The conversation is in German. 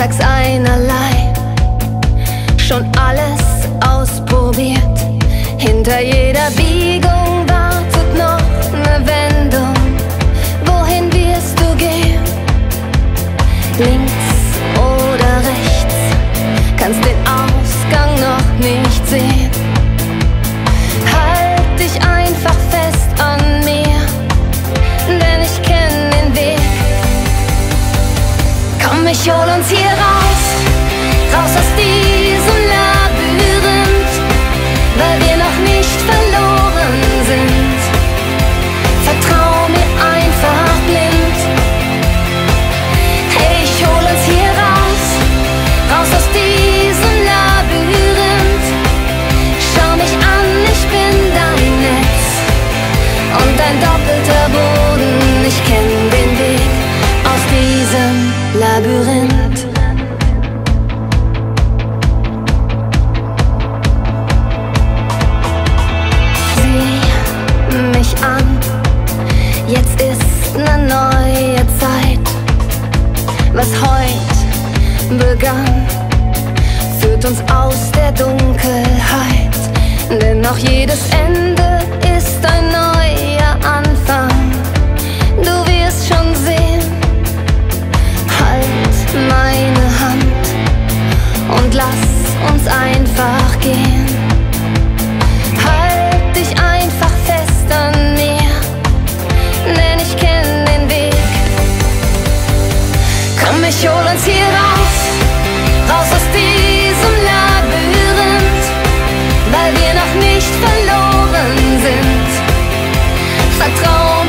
alltags einerlei, schon alles ausprobiert. Hinter jeder Biegung wartet noch eine Wendung. Wohin wirst du gehen? Links oder rechts? Kannst den Ausgang noch nicht sehen. Halt dich einfach fest an mir, denn ich kenn den Weg. Komm, ich hol uns hier raus, raus aus diesem Labyrinth, weil wir noch nicht verloren sind. Vertrau mir einfach blind. Hey, ich hol uns hier raus, raus aus diesem Labyrinth. Schau mich an, ich bin dein Netz und ein doppelter Boden. Ich kenn den Weg aus diesem Labyrinth. Sieh mich an, jetzt ist ne neue Zeit. Was heut begann, führt uns aus der Dunkelheit. Denn auch jedes Ende ist ein neuer Anfang. Du wirst schon sehen. Halt meine Hand und lass uns einfach gehen. Halt dich einfach fest an mir, denn ich kenn den Weg. Komm, ich hol uns hier raus, raus aus diesem Labyrinth, weil wir noch nicht verloren sind. Vertrau